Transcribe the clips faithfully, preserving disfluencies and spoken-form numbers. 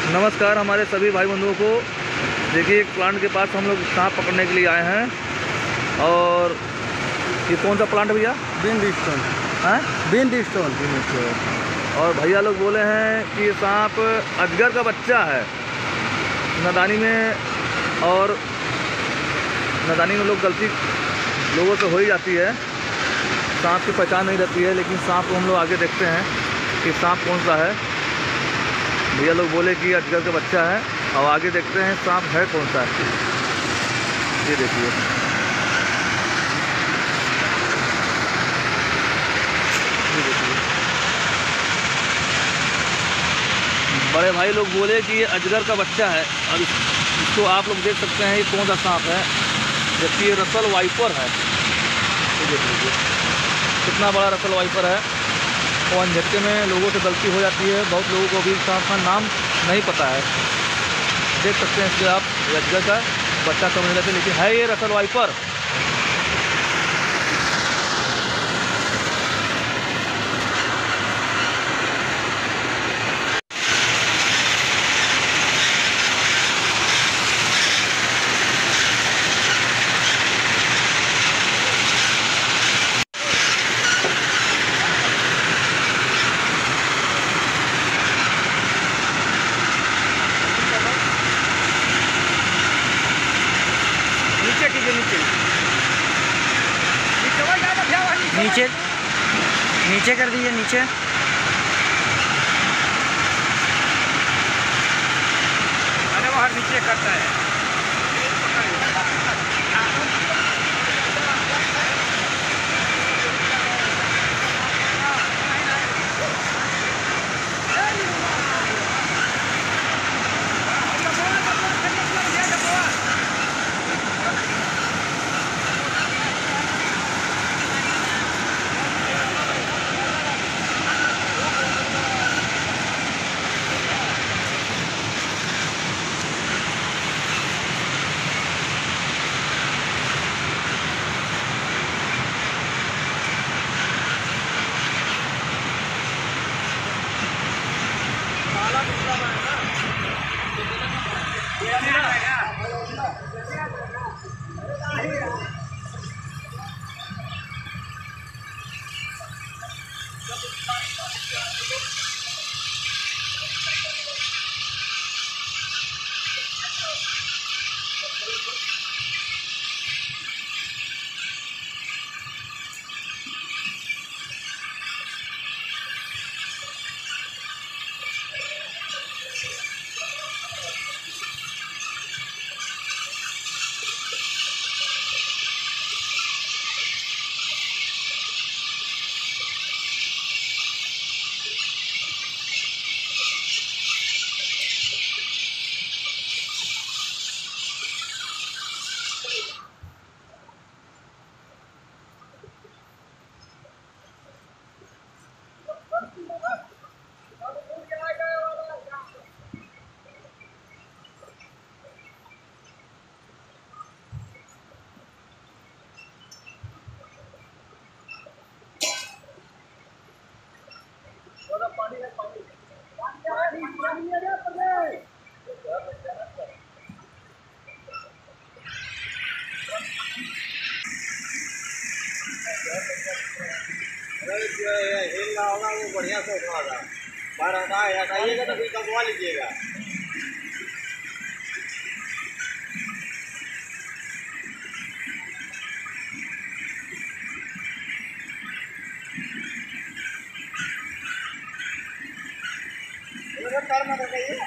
नमस्कार हमारे सभी भाई बंधुओं को। देखिए, एक प्लांट के पास हम लोग सांप पकड़ने के लिए आए हैं। और ये कौन सा प्लांट है भैया? विंड स्टोन है विंड स्टोन विंड स्टोन। और भैया लोग बोले हैं कि ये सांप अजगर का बच्चा है। नादानी में और नादानी में लोग गलती लोगों से हो ही जाती है, सांप की पहचान नहीं रहती है। लेकिन सांप को हम लोग आगे देखते हैं कि सांप कौन सा है। भैया लोग बोले कि अजगर का बच्चा है, और आगे देखते हैं सांप है कौन सा है। ये देखिए, ये देखिए, बड़े भाई लोग बोले कि ये अजगर का बच्चा है। और इस, इसको आप लोग देख सकते हैं ये कौन सा सांप है, जबकि ये रसल वाइपर है। ये देख लीजिए कितना बड़ा रसल वाइपर है। और झटके में लोगों से गलती हो जाती है। बहुत लोगों को भी सांप का नाम नहीं पता है। देख सकते हैं इसलिए आप अजगर का बच्चा समझ लेते, लेकिन है ये रसल वाइपर। नीचे नीचे कर दीजिए, नीचे। अरे वो हर नीचे करता है। हिलना होगा वो बढ़िया से उठवागा। बाहर हटाइएगा तो फिर कटवा लीजिएगा। पैर मत रखिए।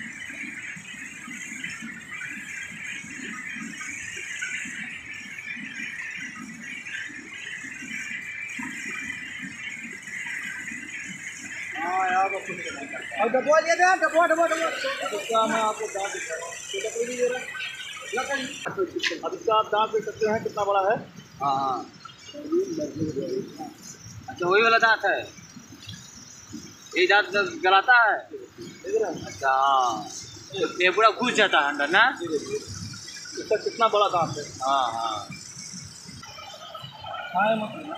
अब डबो लिए थे, डबो डबो डबो इसका मैं आपको दांत दिखा रहा हूँ। अब इसका आप दांत देख सकते हैं कितना बड़ा है। हाँ हाँ, अच्छा वही वाला दांत है। ये दांत गलाता है। अच्छा हाँ, ये पूरा घुस जाता है अंदर ना। इसका कितना बड़ा दांत है। हाँ हाँ हाँ, मतलब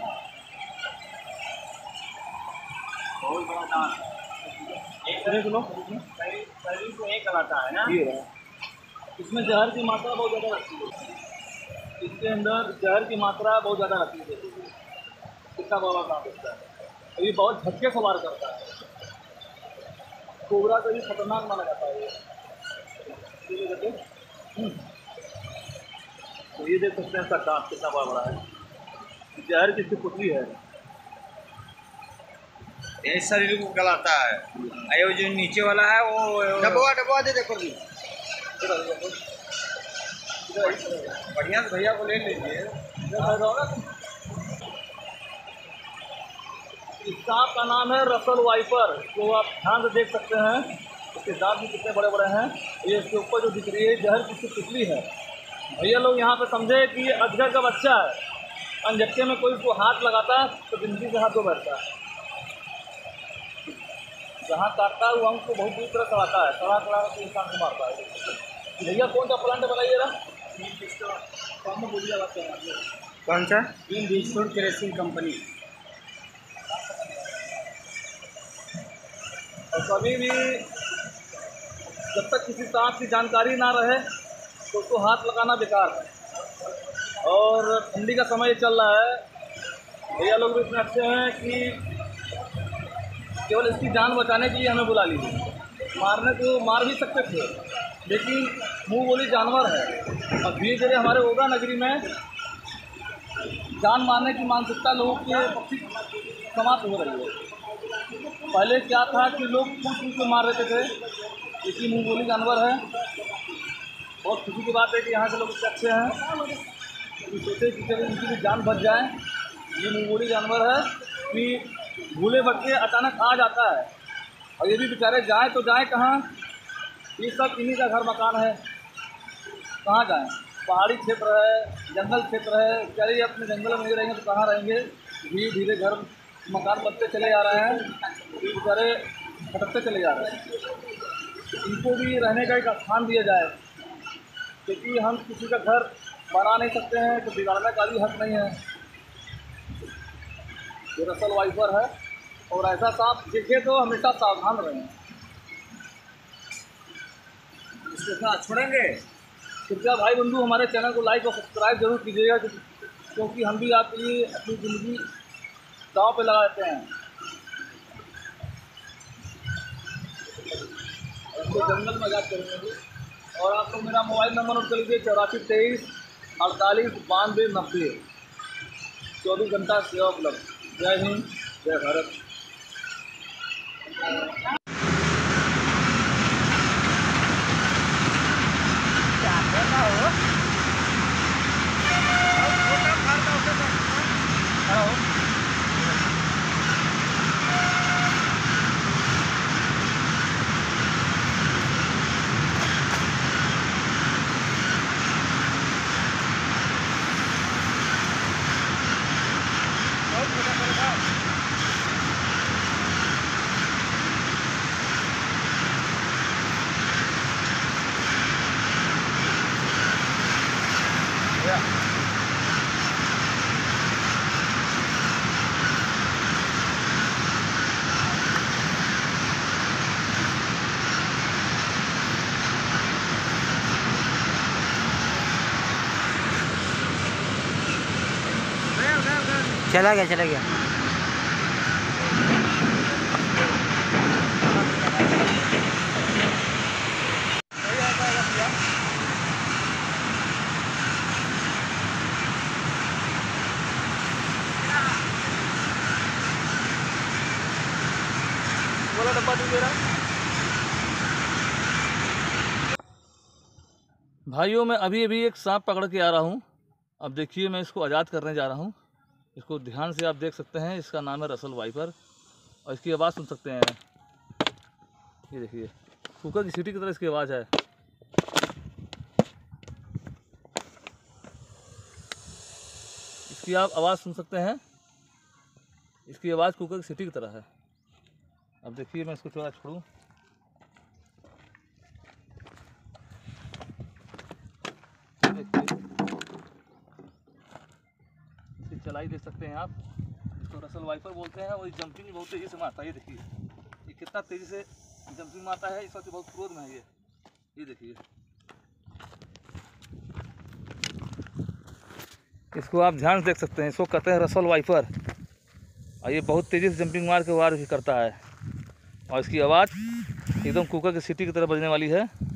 बहुत बड़ा दांत है। देख लो। शरीर को एक कराता है ना। ये रहा। इसमें जहर की मात्रा बहुत ज़्यादा रहती है, इसके अंदर जहर की मात्रा बहुत ज़्यादा रहती है। देखिए कितना बड़ा काम करता है, और ये बहुत झटके सवार करता है, कोबरा से भी खतरनाक माना जाता है ये। ये देखिए, हम्म, तो ये देख सकते हैं इसका दांत कितना बड़ा बड़ा है, जहर की इसकी पुतली है। ये शरीर को गलाता है। और वो जो नीचे वाला है वो डबवा डबवा दे देखो जी, बढ़िया से भैया को ले लीजिए। इस सांप का नाम है रसल वाइपर, जो आप ध्यान से देख सकते हैं। इसके दांत भी कितने बड़े बड़े हैं। ये इसके ऊपर जो दिख रही है जहर की इसकी पुतली है। भैया लोग यहाँ पे समझे कि ये अजगर का बच्चा है। अनझटके में कोई उसको हाथ लगाता है तो जिंदगी से हाथ धो बैठता है। जहाँ काटता है वो अंग को बहुत दूर तरह चढ़ाता है, चढ़ा चढ़ा के इंसान को मारता है। भैया कौन सा प्लांट बनाइए ना, कौन बोलिए बात करना, कौन सा? ग्रीन डिस्ट्रोड क्रेसिंग कंपनी। और कभी भी जब तक किसी सांप की जानकारी ना रहे तो उसको हाथ लगाना बेकार है। और ठंडी का समय चल रहा है, भैया लोग भी इतने अच्छे हैं कि केवल इसकी जान बचाने के लिए हमें बुला लीजिए। मारने को मार भी सकते थे, लेकिन मुंह बोली जानवर है। और धीरे धीरे हमारे ओगा नगरी में जान मारने की मानसिकता लोगों के प्रति समाप्त हो रही है। पहले क्या था कि लोग पूछ पूछ के मार देते थे, इसी मुंह बोली जानवर है। बहुत खुशी की बात है कि यहाँ के लोग इतने अच्छे हैं कि सोचे कि चलिए इनकी भी जान बच जाए। ये मुंह बोली जानवर है कि भूले भटके अचानक आ जाता है, और ये भी बेचारे जाएँ तो जाएँ कहाँ, ये सब इन्हीं का घर मकान है, कहाँ जाएँ। पहाड़ी क्षेत्र है, जंगल क्षेत्र है, चलिए अपने जंगल में नहीं रहेंगे तो कहाँ रहेंगे। धीरे धीरे घर मकान बनते चले जा रहे हैं, बेचारे भटकते चले जा रहे हैं। इनको भी रहने का एक स्थान दिया जाए, क्योंकि हम किसी का घर बना नहीं सकते हैं तो बिगाड़ने का भी हक नहीं है। ये रसल वाइपर है, और ऐसा सांप दिखे तो हमेशा सावधान रहें। इसके साथ छोड़ेंगे। कृपया भाई बंधु हमारे चैनल को लाइक और सब्सक्राइब जरूर कीजिएगा, क्योंकि हम भी आपके लिए अपनी ज़िंदगी दांव पे लगा देते हैं। इसको जंगल में आज़ाद करेंगे। और आप लोग मेरा मोबाइल नंबर नोट कर लीजिए, चौरासी तेईस अड़तालीस बानवे नब्बे। चौबीस घंटा सेवा उपलब्ध। जय हिंद, जय भारत। चला गया चला गया। बोला डब्बा दे रहा। भाइयों मैं अभी अभी एक सांप पकड़ के आ रहा हूँ। अब देखिए मैं इसको आज़ाद करने जा रहा हूँ। इसको ध्यान से आप देख सकते हैं, इसका नाम है रसल वाइपर, और इसकी आवाज़ सुन सकते हैं। ये देखिए कुकर की सीटी की तरह इसकी आवाज़ है। इसकी आप आवाज़ सुन सकते हैं, इसकी आवाज़ कुकर की सीटी की तरह है। अब देखिए मैं इसको थोड़ा छोड़ूं। इसकी चलाई देख सकते हैं आप। इसको रसल वाइपर बोलते हैं, और ये जंपिंग बहुत तेज़ी से मारता है। ये देखिए ये कितना तेज़ी से जंपिंग मारता है, इस वक्त बहुत क्रोध में है ये ये देखिए। इसको आप ध्यान से देख सकते हैं, इसको कहते हैं रसल वाइपर। और ये बहुत तेज़ी से जंपिंग मार के वार भी करता है और इसकी आवाज़ एकदम कुकर की सीटी की तरह बजने वाली है।